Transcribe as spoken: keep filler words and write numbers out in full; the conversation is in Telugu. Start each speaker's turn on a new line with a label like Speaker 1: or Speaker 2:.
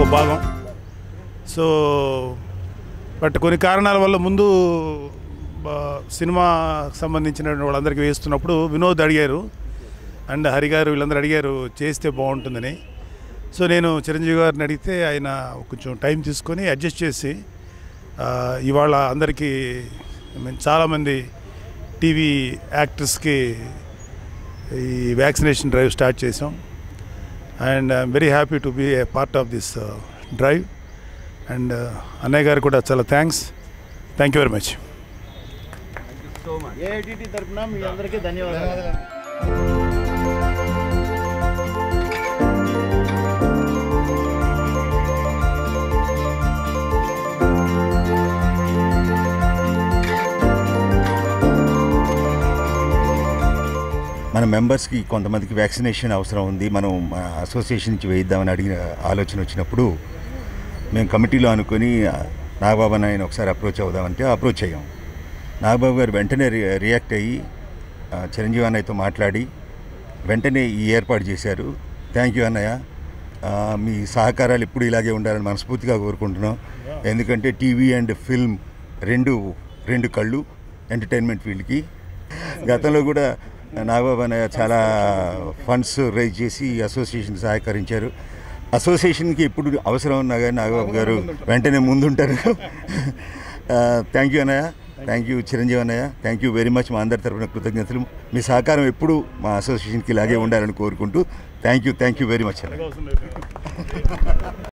Speaker 1: భాగం. సో బట్ కొన్ని కారణాల వల్ల ముందు సినిమా సంబంధించిన వాళ్ళందరికీ వేస్తున్నప్పుడు వినోద్ అడిగారు అండ్ హరి గారు వీళ్ళందరూ అడిగారు చేస్తే బాగుంటుందని. సో నేను చిరంజీవి గారిని అడిగితే ఆయన కొంచెం టైం తీసుకొని అడ్జస్ట్ చేసి ఇవాళ అందరికీ చాలామంది టీవీ యాక్టర్స్కి ఈ వ్యాక్సినేషన్ డ్రైవ్ స్టార్ట్ చేసాం. And I'm very happy to be a part of this drive. And అన్నయ్య గారు కూడా చాలా thanks. Thank you very much.
Speaker 2: AITT తరఫున మీ అందరికీ ధన్యవాదాలు.
Speaker 3: మన మెంబర్స్కి కొంతమందికి వ్యాక్సినేషన్ అవసరం ఉంది, మనం అసోసియేషన్ నుంచి వేయిద్దామని అడిగిన ఆలోచన వచ్చినప్పుడు మేము కమిటీలో అనుకొని నాగబాబు అన్నయ్యని ఒకసారి అప్రోచ్ అవుదామంటే అప్రోచ్ అయ్యాం. నాగబాబు గారు వెంటనే రియాక్ట్ అయ్యి చిరంజీవి అన్నయ్యతో మాట్లాడి వెంటనే ఈ ఏర్పాటు చేశారు. థ్యాంక్ యూ అన్నయ్య, మీ సహకారాలు ఎప్పుడు ఇలాగే ఉండాలని మనస్ఫూర్తిగా కోరుకుంటున్నాం. ఎందుకంటే టీవీ అండ్ ఫిల్మ్ రెండు రెండు కళ్ళు ఎంటర్టైన్మెంట్ ఫీల్డ్కి. గతంలో కూడా నాగబాబు అన్నయ్య చాలా ఫండ్స్ రైజ్ చేసి అసోసియేషన్కి సహకరించారు. అసోసియేషన్కి ఎప్పుడు అవసరం ఉన్నా కానీ నాగబాబు గారు వెంటనే ముందుంటారు. థ్యాంక్ యూ అన్నయ్య, థ్యాంక్ యూ చిరంజీవి అన్నయ్య, థ్యాంక్ యూ వెరీ మచ్. మా అందరి తరఫున కృతజ్ఞతలు. మీ సహకారం ఎప్పుడు మా అసోసియేషన్కి ఇలాగే ఉండాలని కోరుకుంటూ thank you thank you very much అన్నయ్య.